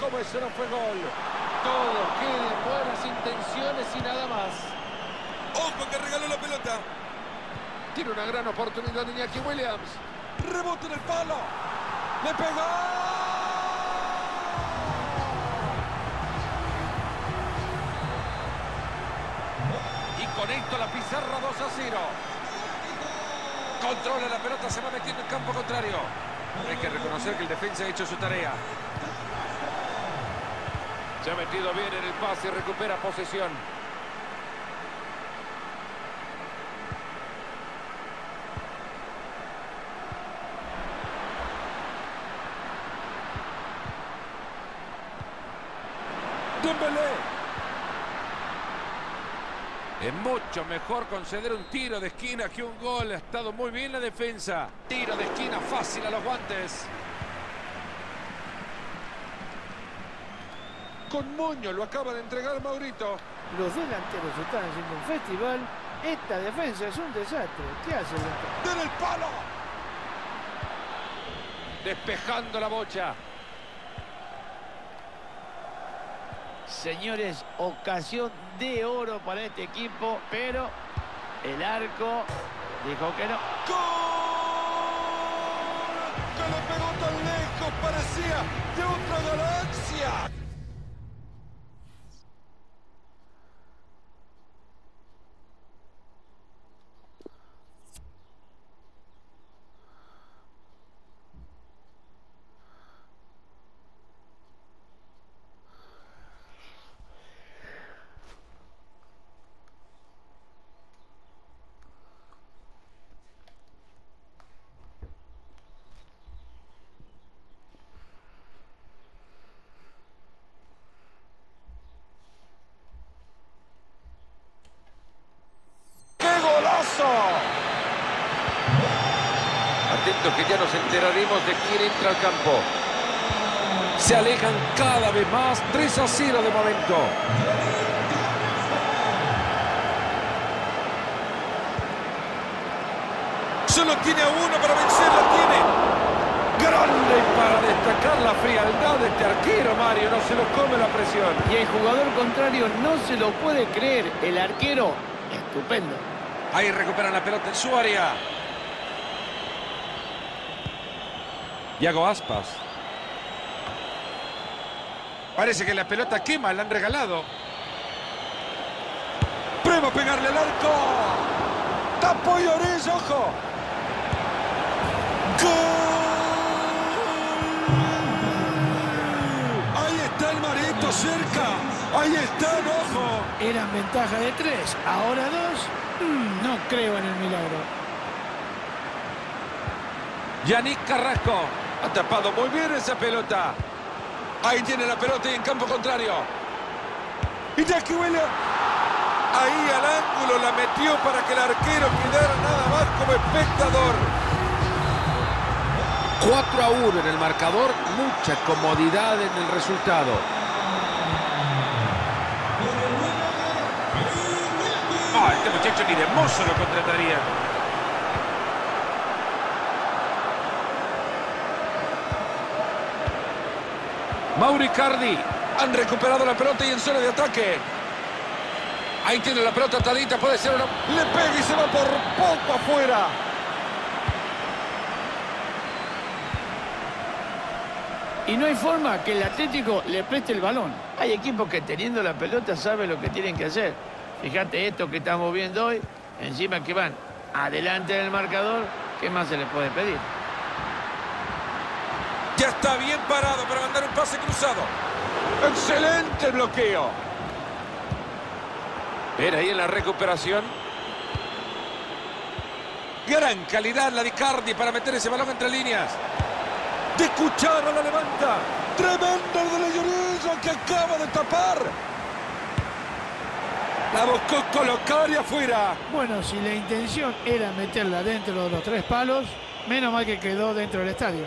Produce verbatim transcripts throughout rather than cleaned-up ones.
¿Cómo eso no fue gol? Todo queda en buenas intenciones y nada más. ¡Ojo que regaló la pelota! Tiene una gran oportunidad Iñaki Williams. ¡Rebote en el palo! ¡Le pegó! Y con esto la pizarra dos a cero. Controla la pelota, se va metiendo en campo contrario. Hay que reconocer que el defensa ha hecho su tarea. Se ha metido bien en el pase y recupera posesión. Dembélé. Es mucho mejor conceder un tiro de esquina que un gol. Ha estado muy bien la defensa. Tiro de esquina fácil a los guantes. Con moño lo acaba de entregar Maurito. Los delanteros están haciendo un festival. Esta defensa es un desastre. ¿Qué hace el delantero? ¡Den el palo! Despejando la bocha. Señores, ocasión de oro para este equipo, pero el arco dijo que no. ¡Gol! ¡Que lo pegó tan lejos! Parecía de otra galaxia. Atentos que ya nos enteraremos de quién entra al campo. Se alejan cada vez más. tres a cero de momento. Solo tiene a uno para vencerla. Tiene. Grande para destacar la frialdad de este arquero, Mario. No se lo come la presión. Y el jugador contrario no se lo puede creer. El arquero, estupendo. Ahí recuperan la pelota en su área. Yago Aspas. Parece que la pelota quema, la han regalado. Prueba a pegarle al arco. Tapó Lloris, ojo. ¡Gol! Ahí está el Marito cerca. Ahí está, ojo. Eran ventaja de tres, ahora dos. Mm, no creo en el milagro. Yannick Carrasco. Ha tapado muy bien esa pelota. Ahí tiene la pelota y en campo contrario. Iñaki Williams. Ahí al ángulo la metió para que el arquero quedara nada más como espectador. cuatro a uno en el marcador. Mucha comodidad en el resultado. Ah, este muchacho ni de mozo lo contrataría. Mauro Icardi. Han recuperado la pelota y en zona de ataque. Ahí tiene la pelota atadita, puede ser una... Le pega y se va por poco afuera. Y no hay forma que el Atlético le preste el balón. Hay equipos que teniendo la pelota saben lo que tienen que hacer. Fíjate esto que estamos viendo hoy. Encima que van adelante del marcador. ¿Qué más se les puede pedir? Ya está bien parado para mandar un pase cruzado. ¡Excelente bloqueo! Era ahí en la recuperación. Gran calidad la de Icardi para meter ese balón entre líneas. De cuchara la levanta. Tremendo el de la Llorilla que acaba de tapar. La buscó colocar y afuera. Bueno, si la intención era meterla dentro de los tres palos, menos mal que quedó dentro del estadio.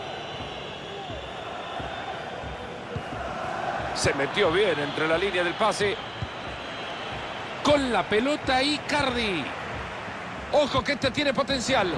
Se metió bien entre la línea del pase. Con la pelota Icardi. Ojo que este tiene potencial.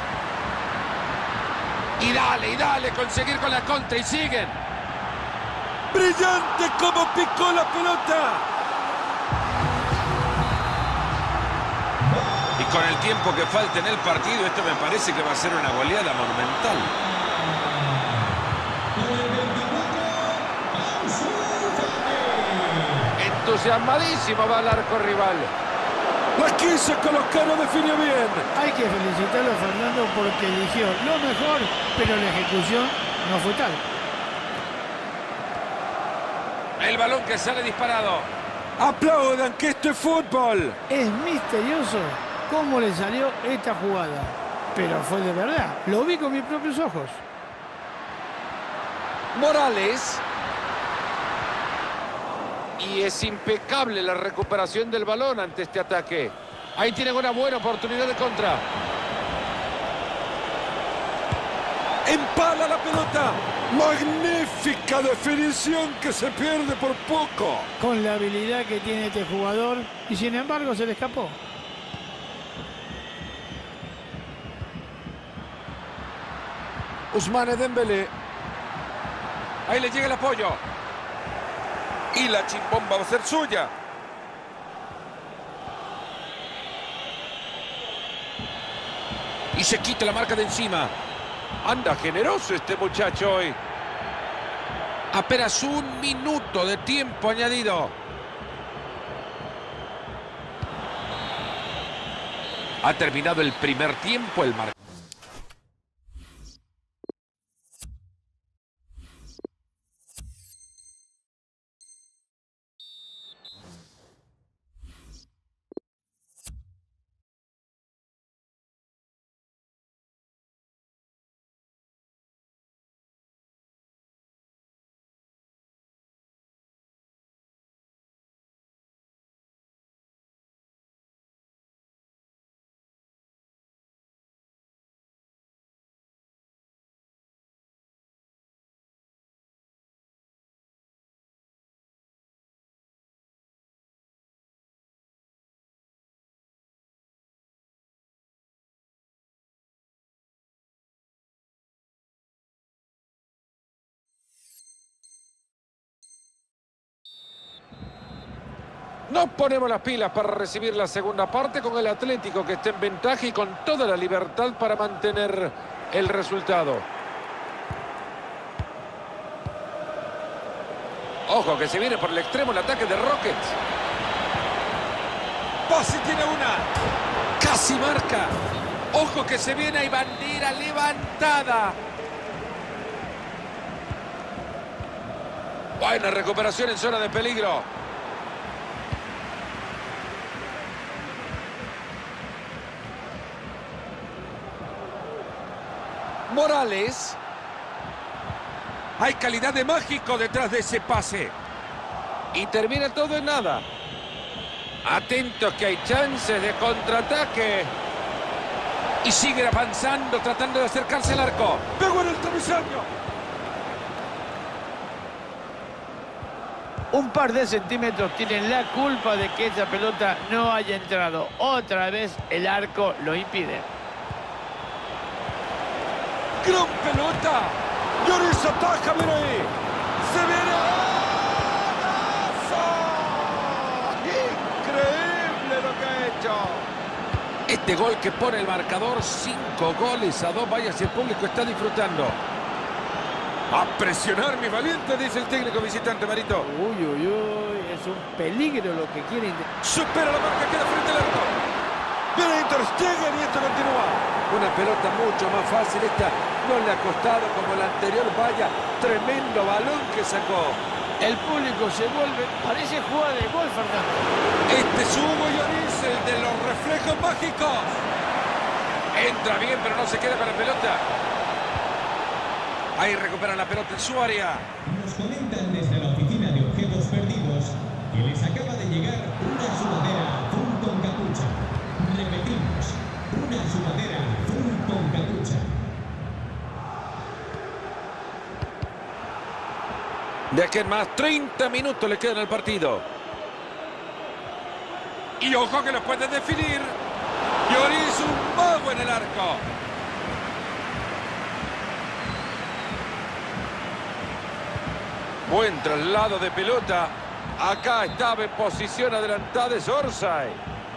Y dale, y dale, conseguir con la contra y siguen. ¡Brillante como picó la pelota! Y con el tiempo que falta en el partido, esto me parece que va a ser una goleada monumental. Entusiasmadísimo va al arco rival. La quiso colocar, no definió bien. Hay que felicitarlo a Fernando porque eligió lo mejor, pero la ejecución no fue tal. El balón que sale disparado. Aplaudan que esto es fútbol. Es misterioso cómo le salió esta jugada, pero fue de verdad. Lo vi con mis propios ojos. Morales. Y es impecable la recuperación del balón ante este ataque. Ahí tienen una buena oportunidad de contra. Empala la pelota. Magnífica definición que se pierde por poco. Con la habilidad que tiene este jugador y sin embargo se le escapó. Ousmane Dembélé. Ahí le llega el apoyo. Y la chimbomba va a ser suya. Y se quita la marca de encima. Anda generoso este muchacho hoy. Apenas un minuto de tiempo añadido. Ha terminado el primer tiempo, el marcador. Nos ponemos las pilas para recibir la segunda parte con el Atlético que está en ventaja y con toda la libertad para mantener el resultado. Ojo que se viene por el extremo el ataque de Rockets. Bossi tiene una. Casi marca. Ojo que se viene y bandera levantada. Buena recuperación en zona de peligro. Morales. Hay calidad de mágico detrás de ese pase. Y termina todo en nada. Atentos que hay chances de contraataque. Y siguen avanzando, tratando de acercarse al arco. Pegó en el travesaño. Un par de centímetros tienen la culpa de que esa pelota no haya entrado. Otra vez el arco lo impide. ¡Gran pelota! Lloris ataja, mira ahí. ¡Se viene! ¡Increíble lo que ha hecho! Este gol que pone el marcador, cinco goles a dos. Vaya si el público está disfrutando. A presionar, mi valiente, dice el técnico visitante, Marito. Uy, uy, uy, es un peligro lo que quieren. Supera la marca, queda frente al arco. Viene Ter Stegen y esto continúa. Una pelota mucho más fácil. Esta no le ha costado como la anterior. Vaya, tremendo balón que sacó. El público se vuelve. Parece jugada de gol, Fernando. Este es Hugo Lloris, el de los reflejos mágicos. Entra bien, pero no se queda con la pelota. Ahí recuperan la pelota en su área. Nos comentan desde la oficina de objetos perdidos que les acaba de llegar una sudadera azul con capucha. Repetimos, una sudadera azul con capucha. De aquí en más, treinta minutos le quedan al partido. Y ojo que lo puede definir. Lloris, un mago en el arco. Buen traslado de pelota. Acá estaba en posición adelantada de Zorzai.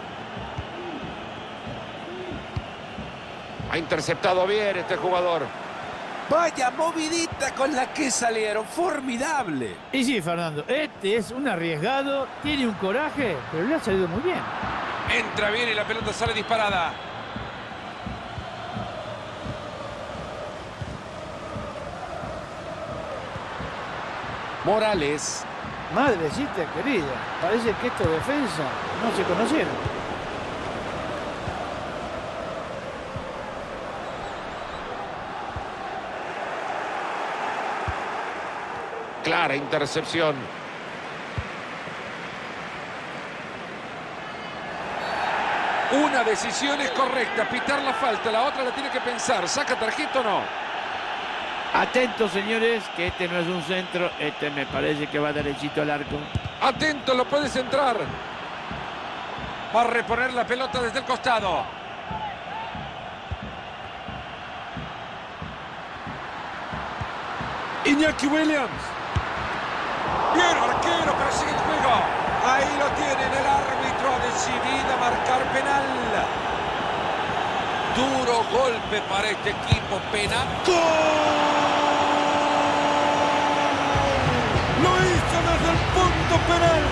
Ha interceptado bien este jugador. Vaya movidita con la que salieron. Formidable. Y sí, Fernando, este es un arriesgado, tiene un coraje, pero le ha salido muy bien. Entra bien y la pelota sale disparada. Morales. Madrecita querida, parece que esta defensa no se conocieron. Clara intercepción. Una decisión es correcta, pitar la falta, la otra la tiene que pensar. ¿Saca tarjeta o no? Atentos, señores, que este no es un centro, este me parece que va derechito al arco. Atento, lo puede centrar. Va a reponer la pelota desde el costado. Iñaki Williams. Bien, arquero, pero sigue el juego. Ahí lo tienen, el árbitro ha decidido marcar penal. Duro golpe para este equipo, penal. ¡Gol! Lo hizo desde el punto penal.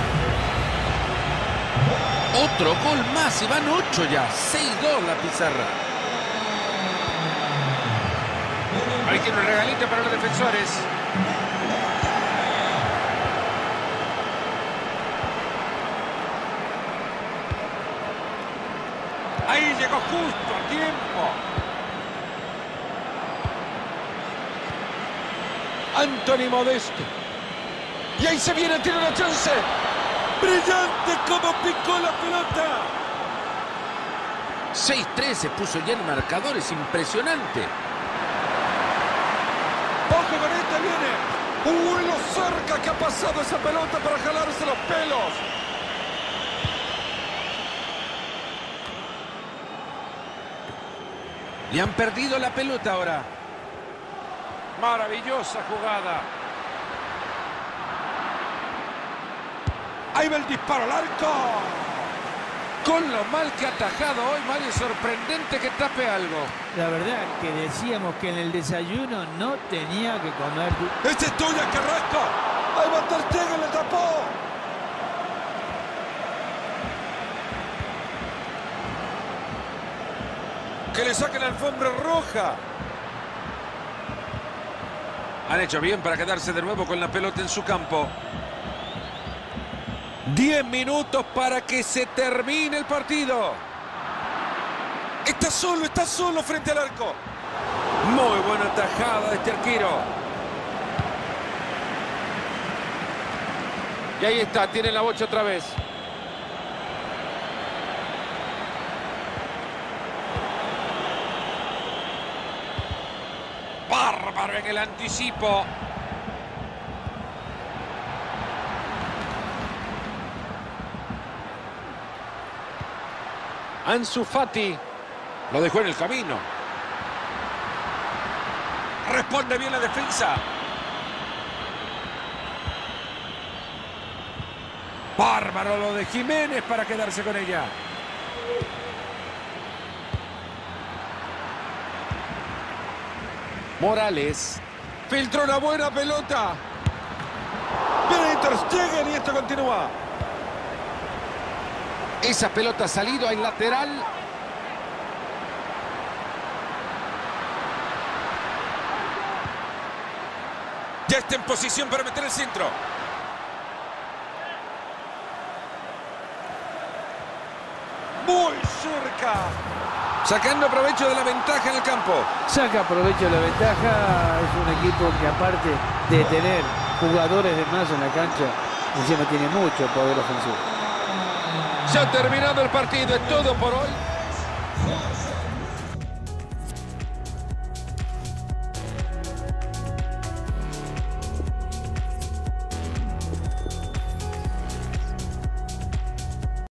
Otro gol más y van ocho ya. seis dos la pizarra. Ahí tiene un regalito para los defensores. Ahí llegó justo a tiempo. Anthony Modesto. Y ahí se viene, tiene una chance. Brillante como picó la pelota. seis tres se puso ya en marcador, es impresionante. Ojo con esta, viene. Uy, lo cerca que ha pasado esa pelota para jalarse los pelos. Y han perdido la pelota ahora. Maravillosa jugada. Ahí va el disparo al arco. Con lo mal que ha atajado hoy, Mario, es sorprendente que tape algo. La verdad que decíamos que en el desayuno no tenía que comer. ¡Esta es tuya, Carrasco! ¡Ahí va Ter Stegen, le tapó! ¡Que le saquen la alfombra roja! Han hecho bien para quedarse de nuevo con la pelota en su campo. Diez minutos para que se termine el partido. Está solo, está solo frente al arco. Muy buena tajada de este arquero. Y ahí está, tiene la bocha otra vez. Bárbaro en el anticipo. Ansu Fati lo dejó en el camino. Responde bien la defensa. Bárbaro lo de Jiménez para quedarse con ella. Morales. Filtró una buena pelota. Viene Ter Stegen y esto continúa. Esa pelota ha salido al lateral. Ya está en posición para meter el centro. Muy cerca. Sacando provecho de la ventaja en el campo. Saca provecho de la ventaja. Es un equipo que, aparte de tener jugadores de más en la cancha, encima tiene mucho poder ofensivo. Se ha terminado el partido, es todo por hoy.